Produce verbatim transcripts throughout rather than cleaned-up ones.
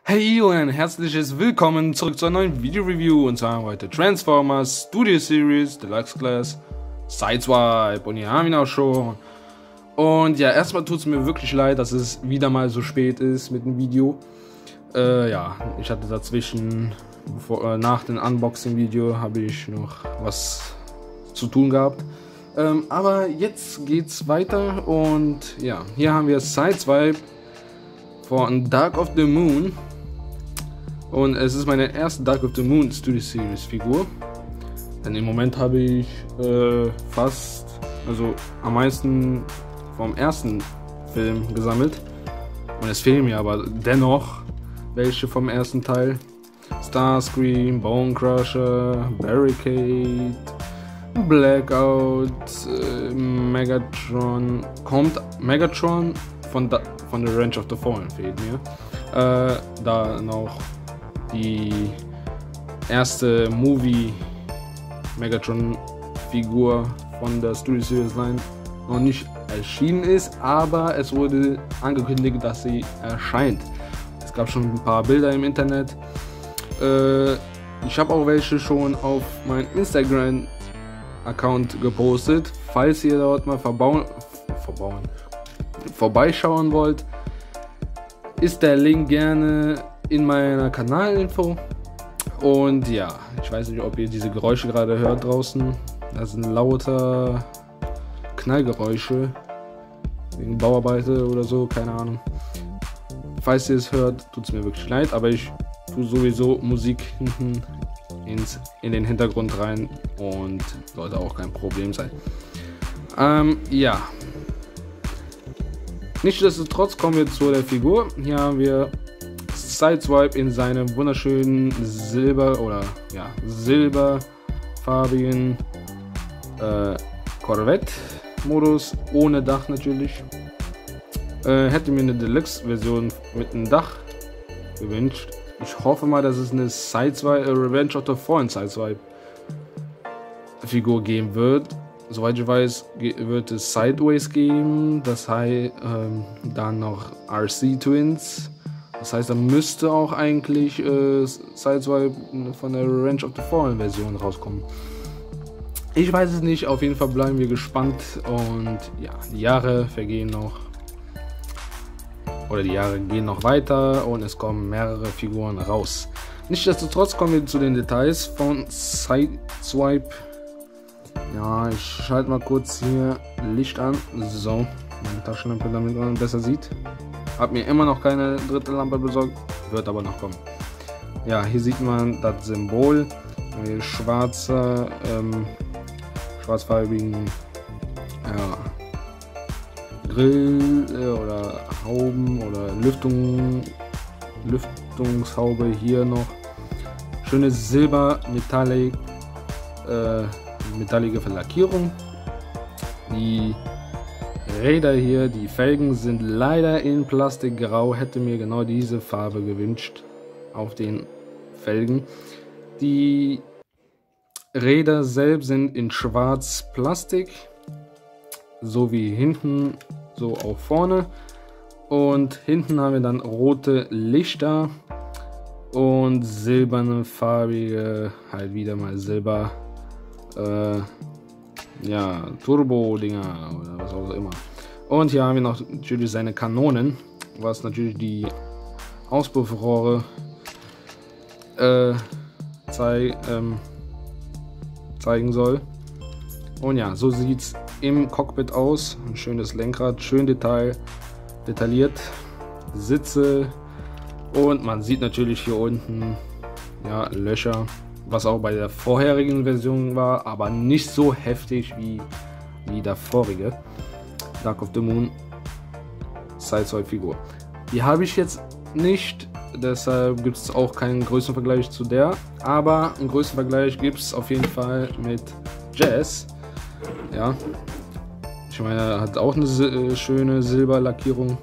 Hey und ein herzliches Willkommen zurück zu einer neuen Video-Review, und zwar heute Transformers Studio Series Deluxe Class Sideswipe, und hier haben wir ihn auch schon. Und ja, erstmal tut es mir wirklich leid, dass es wieder mal so spät ist mit dem Video. Äh, ja, ich hatte dazwischen, bevor, äh, nach dem Unboxing-Video, habe ich noch was zu tun gehabt. Ähm, aber jetzt geht's weiter, und ja, hier haben wir Sideswipe von Dark of the Moon. Und es ist meine erste Dark of the Moon Studio Series Figur. Denn im Moment habe ich äh, fast, also am meisten vom ersten Film gesammelt. Und es fehlen mir aber dennoch welche vom ersten Teil. Starscream, Bone Crusher, Barricade, Blackout, äh, Megatron. Kommt Megatron von, da, von The Revenge of the Fallen fehlt mir. Äh, da noch die erste Movie Megatron Figur von der Studio Series Line noch nicht erschienen ist, aber es wurde angekündigt, dass sie erscheint. Es gab schon ein paar Bilder im Internet. Äh, ich habe auch welche schon auf meinem Instagram Account gepostet. Falls ihr dort mal verbauen, verbauen, vorbeischauen wollt, ist der Link gerne in meiner Kanalinfo. Und ja, ich weiß nicht, ob ihr diese Geräusche gerade hört draußen. Das sind lauter Knallgeräusche wegen Bauarbeiter oder so, keine Ahnung. Falls ihr es hört, tut es mir wirklich leid, aber ich tue sowieso Musik hinten ins, in den Hintergrund rein und sollte auch kein Problem sein. Ähm, ja. Nichtsdestotrotz kommen wir zu der Figur. Hier haben wir Sideswipe in seinem wunderschönen Silber- oder ja, silberfarbigen äh, Corvette-Modus, ohne Dach natürlich. Äh, hätte mir eine Deluxe-Version mit einem Dach gewünscht. Ich hoffe mal, dass es eine Sideswipe, äh, Revenge of the Fallen Sideswipe-Figur geben wird. Soweit ich weiß, wird es Sideways geben, das heißt ähm, dann noch R C Twins. Das heißt, da müsste auch eigentlich äh, Sideswipe von der Revenge of the Fallen Version rauskommen. Ich weiß es nicht, auf jeden Fall bleiben wir gespannt, und ja, die Jahre vergehen noch. Oder die Jahre gehen noch weiter und es kommen mehrere Figuren raus. Nichtsdestotrotz kommen wir zu den Details von Sideswipe. Ja, ich schalte mal kurz hier Licht an. So, meine Taschenlampe, damit man besser sieht. Hab mir immer noch keine dritte Lampe besorgt, wird aber noch kommen. Ja, hier sieht man das Symbol, schwarzer, ähm, schwarzfarbigen ja, Grill äh, oder Hauben oder Lüftung, Lüftungshaube hier noch. Schöne Silber Metallic, äh, metallige Verlackierung. Die Räder hier, die Felgen sind leider in Plastikgrau. Hätte mir genau diese Farbe gewünscht auf den Felgen. Die Räder selbst sind in schwarz Plastik, so wie hinten, so auch vorne. Und hinten haben wir dann rote Lichter und silberne farbige, halt wieder mal Silber, äh, ja, Turbo-Dinger oder was auch immer. Und hier haben wir noch natürlich seine Kanonen, was natürlich die Auspuffrohre äh, zei ähm, zeigen soll. Und ja, so sieht es im Cockpit aus. Ein schönes Lenkrad, schön detail, detailliert, Sitze, und man sieht natürlich hier unten ja, Löcher, was auch bei der vorherigen Version war, aber nicht so heftig wie, wie der vorige Dark of the Moon Sideswipe Figur. Die habe ich jetzt nicht, deshalb gibt es auch keinen Größenvergleich zu der, aber einen Größenvergleich gibt es auf jeden Fall mit Jazz. Ja, ich meine, er hat auch eine schöne Silberlackierung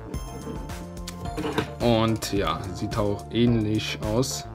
und ja, sieht auch ähnlich aus.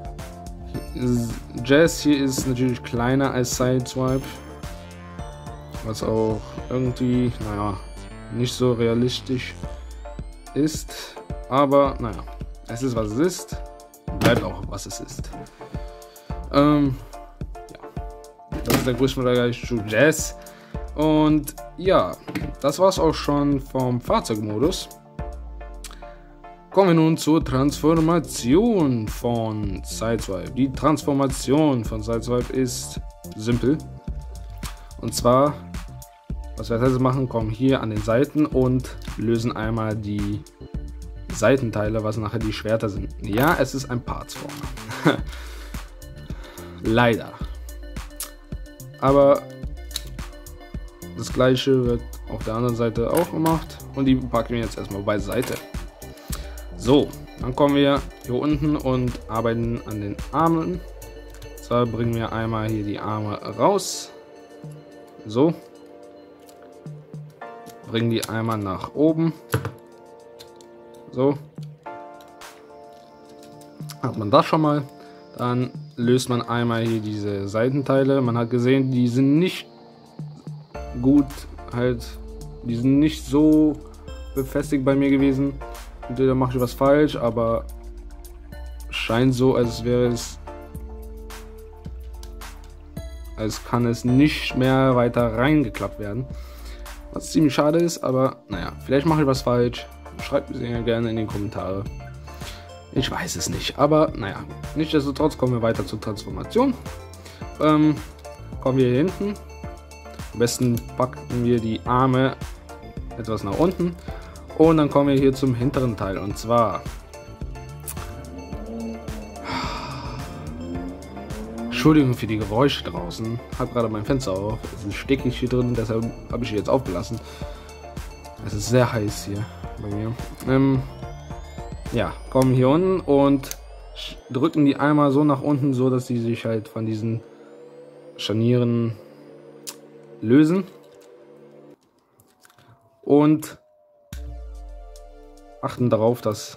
Jazz hier ist natürlich kleiner als Sideswipe, was auch irgendwie, naja, nicht so realistisch ist. Aber naja, es ist, was es ist. Bleibt auch, was es ist. Ähm, ja. Das ist der Größenvergleich zu Jazz. Und ja, das war's auch schon vom Fahrzeugmodus. Kommen wir nun zur Transformation von Sideswipe. Die Transformation von Sideswipe ist simpel. Und zwar, was wir als erstes machen, kommen hier an den Seiten und lösen einmal die Seitenteile, was nachher die Schwerter sind. Ja, es ist ein Partsformer. Leider. Aber das gleiche wird auf der anderen Seite auch gemacht. Und die packen wir jetzt erstmal beiseite. So, dann kommen wir hier unten und arbeiten an den Armen. Und zwar bringen wir einmal hier die Arme raus. So. Bringen die einmal nach oben. So. Hat man das schon mal. Dann löst man einmal hier diese Seitenteile. Man hat gesehen, die sind nicht gut, halt, die sind nicht so befestigt bei mir gewesen. Entweder mache ich was falsch, aber scheint so, als wäre es, als kann es nicht mehr weiter reingeklappt werden. Was ziemlich schade ist, aber naja, vielleicht mache ich was falsch. Schreibt mir ja gerne in die Kommentare. Ich weiß es nicht, aber naja, nichtsdestotrotz kommen wir weiter zur Transformation. Ähm, kommen wir hier hinten. Am besten packen wir die Arme etwas nach unten. Und dann kommen wir hier zum hinteren Teil. Und zwar... Entschuldigung für die Geräusche draußen. Ich habe gerade mein Fenster auf. Es ist stickig hier drin, deshalb habe ich jetzt aufgelassen. Es ist sehr heiß hier bei mir. Ähm, ja, kommen hier unten und drücken die einmal so nach unten, so dass sie sich halt von diesen Scharnieren lösen. Und achten darauf, dass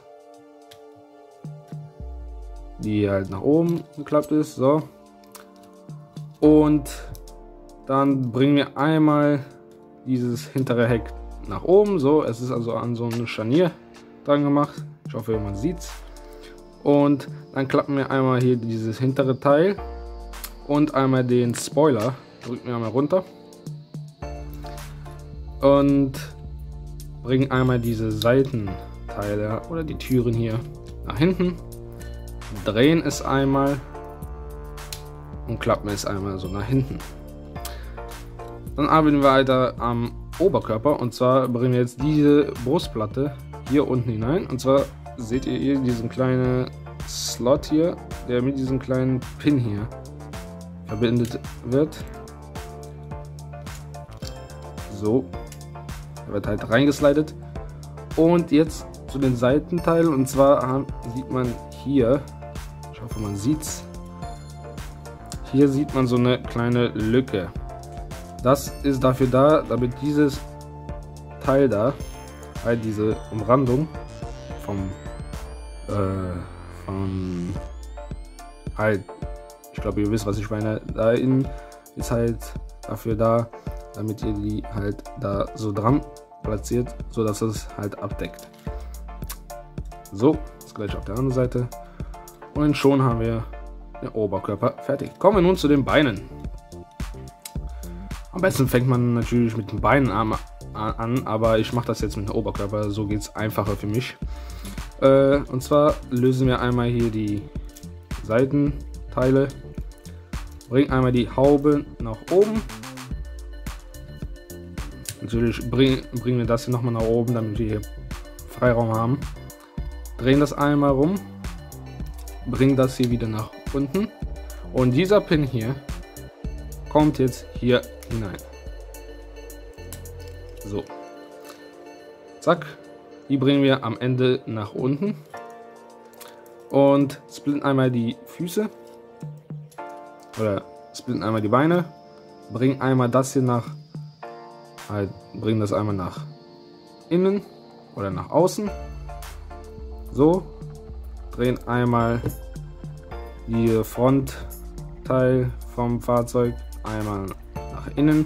die halt nach oben geklappt ist. So. Und dann bringen wir einmal dieses hintere Heck nach oben. So, es ist also an so ein Scharnier dran gemacht. Ich hoffe, man sieht's. Und dann klappen wir einmal hier dieses hintere Teil und einmal den Spoiler. Drücken wir einmal runter. Und bringen einmal diese Seitenteile oder die Türen hier nach hinten, drehen es einmal und klappen es einmal so nach hinten. Dann arbeiten wir weiter am Oberkörper und zwar bringen wir jetzt diese Brustplatte hier unten hinein. Und zwar seht ihr hier diesen kleinen Slot hier, der mit diesem kleinen Pin hier verbindet wird. So. Er wird halt reingeslidet. Und jetzt zu den Seitenteilen. Und zwar haben, sieht man hier, ich hoffe man sieht's, hier sieht man so eine kleine Lücke. Das ist dafür da, damit dieses Teil da, halt diese Umrandung vom, äh, von, halt, ich glaube ihr wisst was ich meine, da innen ist halt dafür da, damit ihr die halt da so dran platziert, so dass es halt abdeckt. So, das gleiche auf der anderen Seite. Und schon haben wir den Oberkörper fertig. Kommen wir nun zu den Beinen. Am besten fängt man natürlich mit den Beinen an, an aber ich mache das jetzt mit dem Oberkörper, so geht es einfacher für mich. Äh, und zwar lösen wir einmal hier die Seitenteile, bringen einmal die Haube nach oben. Natürlich bring, bringen wir das hier nochmal nach oben, damit wir hier Freiraum haben. Drehen das einmal rum, bringen das hier wieder nach unten und dieser Pin hier kommt jetzt hier hinein. So. Zack. Die bringen wir am Ende nach unten und splitten einmal die Füße oder splitten einmal die Beine, bringen einmal das hier nach Halt, bringen das einmal nach innen oder nach außen. So. Drehen einmal die Frontteil vom Fahrzeug einmal nach innen.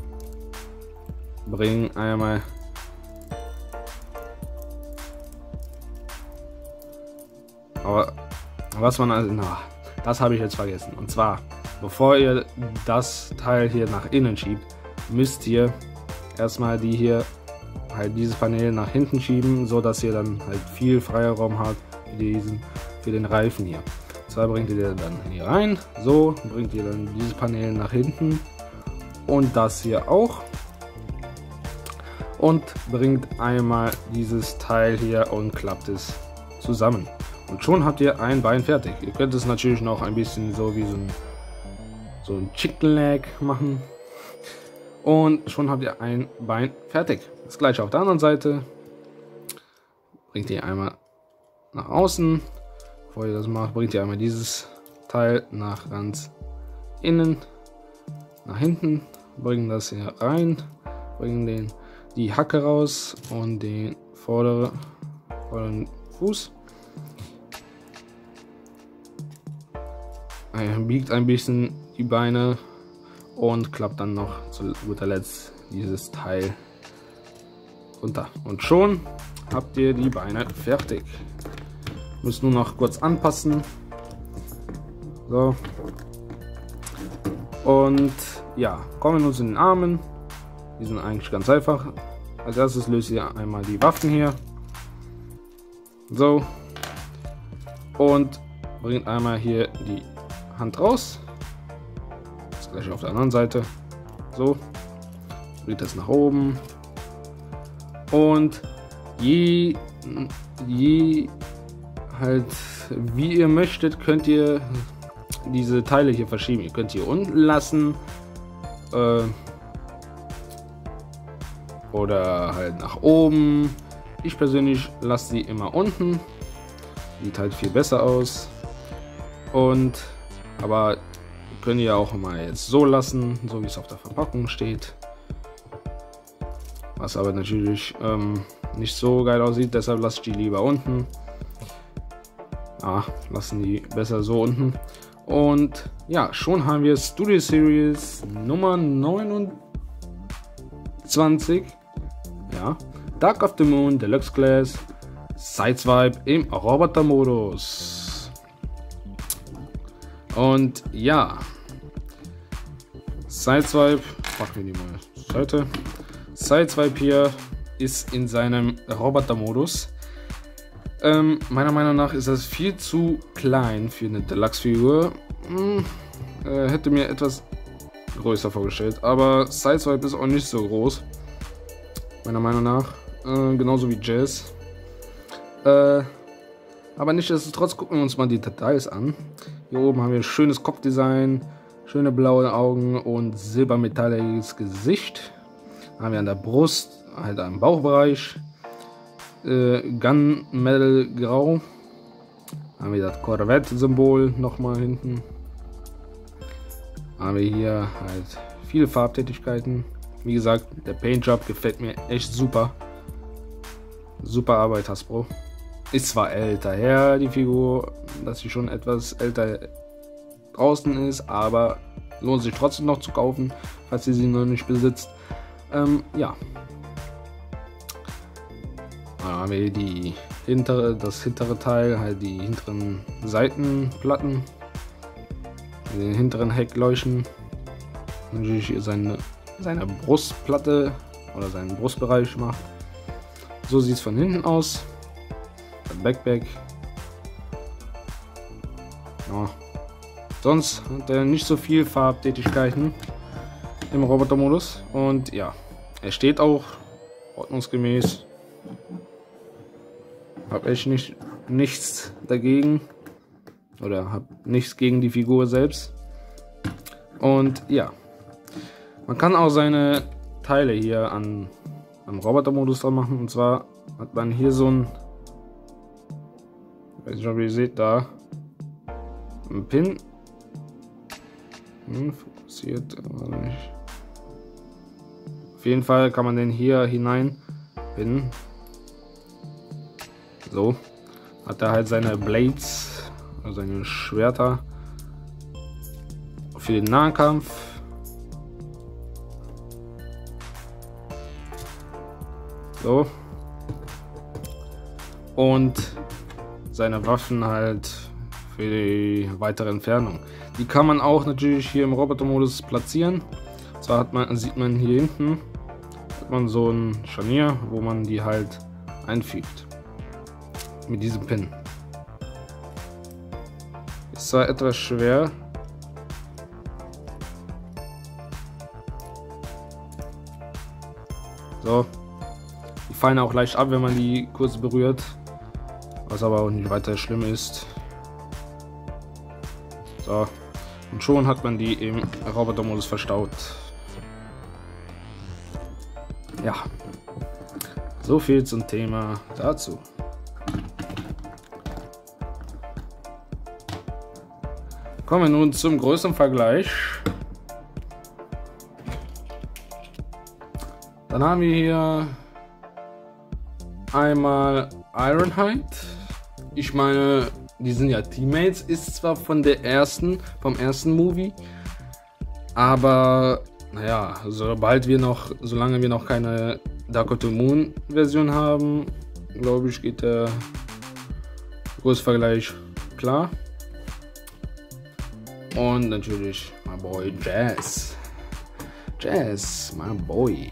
Bringen einmal Aber was man also, na, das habe ich jetzt vergessen. Und zwar, bevor ihr das Teil hier nach innen schiebt, müsst ihr erstmal die hier, halt dieses Panel nach hinten schieben, so dass ihr dann halt viel Freiraum habt für, diesen, für den Reifen hier. Und zwar bringt ihr dann hier rein, so bringt ihr dann dieses Panel nach hinten und das hier auch. Und bringt einmal dieses Teil hier und klappt es zusammen. Und schon habt ihr ein Bein fertig. Ihr könnt es natürlich noch ein bisschen so wie so ein, so ein Chicken Leg machen. Und schon habt ihr ein Bein fertig. Das gleiche auf der anderen Seite. Bringt ihr einmal nach außen. Bevor ihr das macht, bringt ihr einmal dieses Teil nach ganz innen, nach hinten. Bringen das hier rein. Bringen den, die Hacke raus und den vorderen, vorderen Fuß. Er biegt ein bisschen die Beine und klappt dann noch zu guter Letzt dieses Teil runter. Und schon habt ihr die Beine fertig. Müsst nur noch kurz anpassen. So. Und ja, kommen wir nun zu den Armen. Die sind eigentlich ganz einfach. Als erstes löst ihr einmal die Waffen hier. So. Und bringt einmal hier die Hand raus. Das gleiche auf der anderen Seite. So. Bringt das nach oben. Und je, je halt wie ihr möchtet, könnt ihr diese Teile hier verschieben. Ihr könnt hier unten lassen. Äh, oder halt nach oben. Ich persönlich lasse sie immer unten. Sieht halt viel besser aus. Und aber könnt ihr auch mal jetzt so lassen, so wie es auf der Verpackung steht. Was aber natürlich ähm, nicht so geil aussieht, deshalb lasse ich die lieber unten. Ja, lassen die besser so unten. Und ja, schon haben wir Studio Series Nummer neunundzwanzig. Ja, Dark of the Moon Deluxe Class Sideswipe im Robotermodus. Und ja, Sideswipe, packen wir die mal zur Seite. Sideswipe hier ist in seinem Robotermodus. Ähm, meiner Meinung nach ist das viel zu klein für eine Deluxe-Figur. Hm, äh, hätte mir etwas größer vorgestellt, aber Sideswipe ist auch nicht so groß. Meiner Meinung nach, äh, genauso wie Jazz. Äh, aber nichtsdestotrotz gucken wir uns mal die Details an. Hier oben haben wir ein schönes Kopfdesign, schöne blaue Augen und silbermetalliges Gesicht. Dann haben wir an der Brust, halt am Bauchbereich, äh, Gunmetal Grau. Dann haben wir das Corvette-Symbol nochmal hinten. Dann haben wir hier halt viele Farbtätigkeiten. Wie gesagt, der Paintjob gefällt mir echt super. Super Arbeit, Hasbro. Ist zwar älter her, die Figur, dass sie schon etwas älter draußen ist, aber lohnt sich trotzdem noch zu kaufen, falls ihr sie noch nicht besitzt. Ähm, ja. Da haben wir die hintere, das hintere Teil, halt die hinteren Seitenplatten, den hinteren Heckleuchten. Natürlich hier seine, seine Brustplatte oder seinen Brustbereich macht. So sieht es von hinten aus. Backpack. Ja. Sonst hat er nicht so viel Farbtätigkeiten im Robotermodus. Und ja, er steht auch ordnungsgemäß. Hab echt nicht, nichts dagegen. Oder hab nichts gegen die Figur selbst. Und ja, man kann auch seine Teile hier an, am Robotermodus dran machen. Und zwar hat man hier so ein, ich weiß nicht, ob ihr seht, da ein Pin. Hm, fokussiert, aber nicht. Auf jeden Fall kann man den hier hinein pinnen. So hat er halt seine Blades, also seine Schwerter für den Nahkampf. So. Und seine Waffen halt für die weitere Entfernung. Die kann man auch natürlich hier im Robotermodus platzieren. Zwar hat man, sieht man hier hinten hat man so ein Scharnier, wo man die halt einfügt. Mit diesem Pin. Ist zwar etwas schwer. So. Die fallen auch leicht ab, wenn man die kurz berührt. Was aber auch nicht weiter schlimm ist. So. Und schon hat man die im Robotermodus verstaut. Ja. So viel zum Thema dazu. Kommen wir nun zum größeren Vergleich. Dann haben wir hier einmal Ironhide. Ich meine, die sind ja Teammates, ist zwar von der ersten, vom ersten Movie, aber naja, sobald wir noch, solange wir noch keine Dark of the Moon Version haben, glaube ich, geht der Kursvergleich klar. Und natürlich my boy Jazz. Jazz, my boy.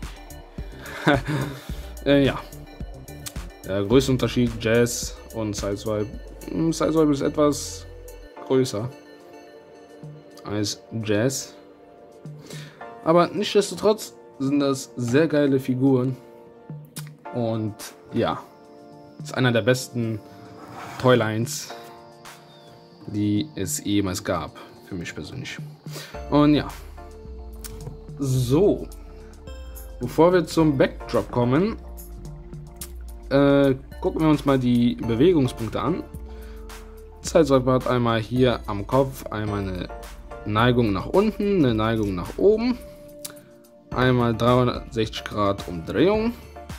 äh, ja. Der größte Unterschied Jazz und Sideswipe. Sideswipe ist etwas größer als Jazz. Aber nichtsdestotrotz sind das sehr geile Figuren. Und ja, ist einer der besten Toylines, die es jemals gab. Für mich persönlich. Und ja. So. Bevor wir zum Backdrop kommen, äh, gucken wir uns mal die Bewegungspunkte an. Sideswipe hat einmal hier am Kopf einmal eine Neigung nach unten, eine Neigung nach oben. Einmal dreihundertsechzig Grad Umdrehung.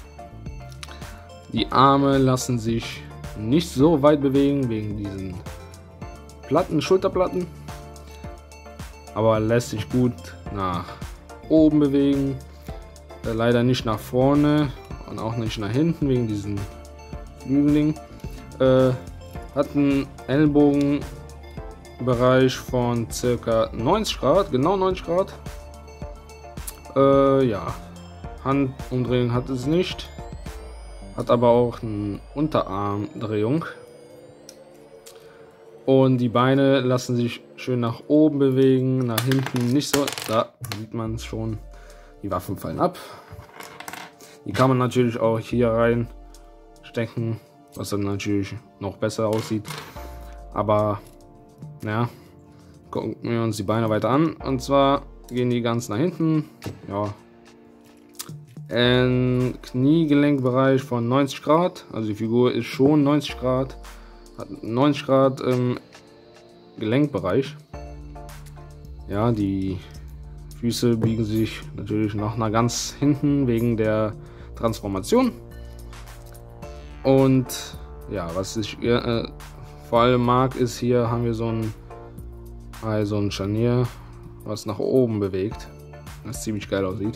Die Arme lassen sich nicht so weit bewegen wegen diesen Platten, Schulterplatten. Aber lässt sich gut nach oben bewegen. Äh, leider nicht nach vorne und auch nicht nach hinten wegen diesen Flügeln. Äh, hat einen Ellbogenbereich von circa neunzig Grad, genau neunzig Grad. Äh, ja, Handumdrehung hat es nicht. Hat aber auch eine Unterarmdrehung. Und die Beine lassen sich schön nach oben bewegen, nach hinten nicht so. Da sieht man es schon. Die Waffen fallen ab. Die kann man natürlich auch hier rein stecken, was dann natürlich noch besser aussieht. Aber naja, gucken wir uns die Beine weiter an. Und zwar gehen die ganz nach hinten. Ja. Ein Kniegelenkbereich von neunzig Grad. Also die Figur ist schon neunzig Grad. Hat neunzig Grad im Gelenkbereich. Ja, die Füße biegen sich natürlich noch nach ganz hinten wegen der Transformation. Und ja, was ich äh, vor allem mag, ist hier haben wir so ein, also ein Scharnier, was nach oben bewegt. Das ziemlich geil aussieht.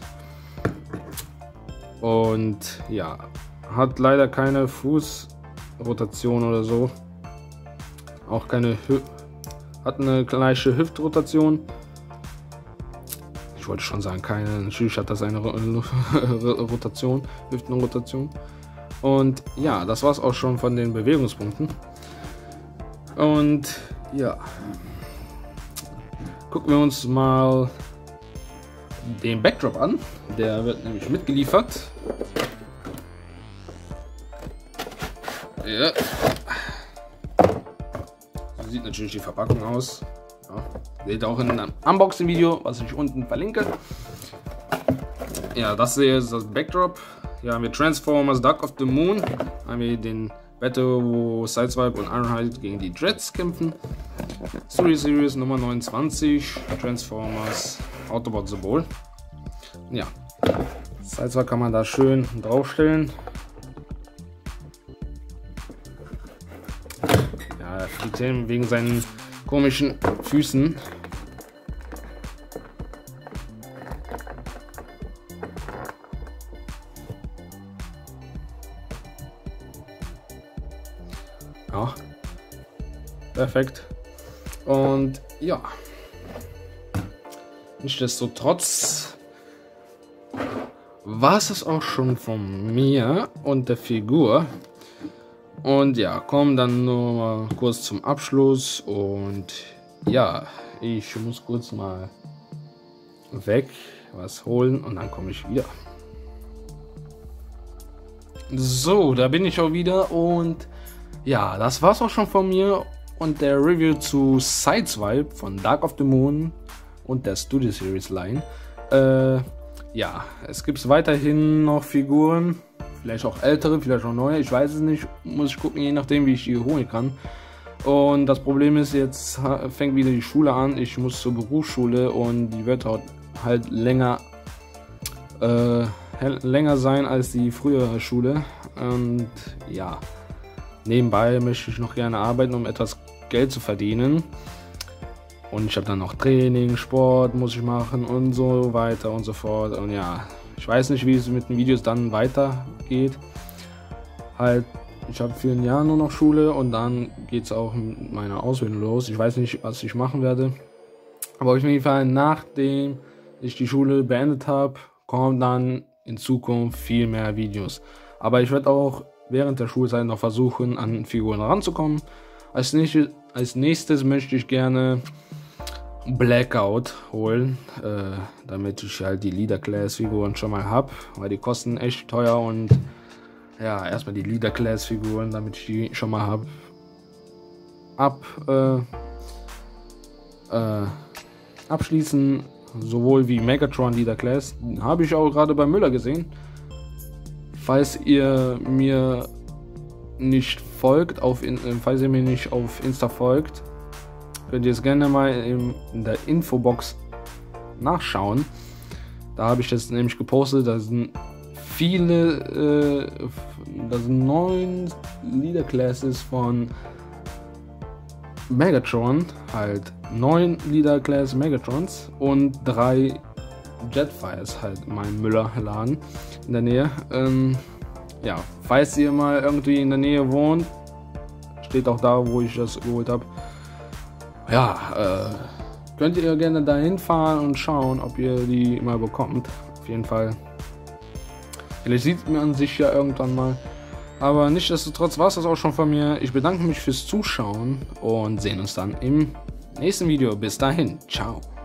Und ja, hat leider keine Fußrotation oder so. Auch keine Hü hat eine gleiche Hüftrotation. Ich wollte schon sagen, keine. Natürlich hat das eine Rotation, Hüftenrotation. Und ja, das war es auch schon von den Bewegungspunkten. Und ja, gucken wir uns mal den Backdrop an. Der wird nämlich mitgeliefert. Ja. So sieht natürlich die Verpackung aus. Ja. Seht ihr auch in einem Unboxing-Video, was ich unten verlinke. Ja, das hier ist das Backdrop. Hier haben wir Transformers Dark of the Moon. Haben wir den Battle, wo Sideswipe und Ironhide gegen die Dreads kämpfen. Story Series Nummer neunundzwanzig. Transformers Autobot-Symbol. Ja, Sideswipe kann man da schön draufstellen. Ja, er fliegt hin wegen seinen komischen Füßen. Ja, Perfekt. Und ja, nichtsdestotrotz war es auch schon von mir und der Figur. Und ja, kommen dann nur mal kurz zum Abschluss. Und ja, ich muss kurz mal weg was holen und dann komme ich wieder. So, da bin ich auch wieder und ja, das war's auch schon von mir und der Review zu Sideswipe von Dark of the Moon und der Studio Series Line. Äh, ja, es gibt weiterhin noch Figuren, vielleicht auch ältere, vielleicht auch neue, ich weiß es nicht, muss ich gucken, je nachdem wie ich die holen kann. Und das Problem ist, jetzt fängt wieder die Schule an, ich muss zur Berufsschule und die wird halt länger äh, länger sein als die frühere Schule. Und ja, nebenbei möchte ich noch gerne arbeiten, um etwas Geld zu verdienen. Und ich habe dann noch Training, Sport muss ich machen und so weiter und so fort. Und ja, ich weiß nicht, wie es mit den Videos dann weitergeht. Halt, ich habe für ein Jahr nur noch Schule und dann geht es auch mit meiner Ausbildung los. Ich weiß nicht, was ich machen werde. Aber auf jeden Fall, nachdem ich die Schule beendet habe, kommen dann in Zukunft viel mehr Videos. Aber ich werde auch während der Schulzeit noch versuchen, an Figuren ranzukommen. Als nächstes, als nächstes möchte ich gerne Blackout holen, äh, damit ich halt die Leader Class Figuren schon mal habe, weil die kosten echt teuer und ja, erstmal die Leader Class Figuren, damit ich die schon mal habe. Ab äh, äh, abschließen, sowohl wie Megatron Leader Class, habe ich auch gerade bei Müller gesehen. Falls ihr mir nicht folgt, auf in, falls ihr mir nicht auf Insta folgt, könnt ihr es gerne mal in, in der Infobox nachschauen. Da habe ich das nämlich gepostet. Da sind viele, äh, da sind neun Leader Classes von Megatron, halt neun Leader Class Megatrons und drei Jetfires, halt mein Müller-Laden in der Nähe. Ähm, ja, falls ihr mal irgendwie in der Nähe wohnt, steht auch da, wo ich das geholt habe. Ja, äh, könnt ihr gerne dahin fahren und schauen, ob ihr die mal bekommt. Auf jeden Fall. Vielleicht sieht man sich ja irgendwann mal. Aber nichtsdestotrotz war es das auch schon von mir. Ich bedanke mich fürs Zuschauen und sehen uns dann im nächsten Video. Bis dahin, ciao.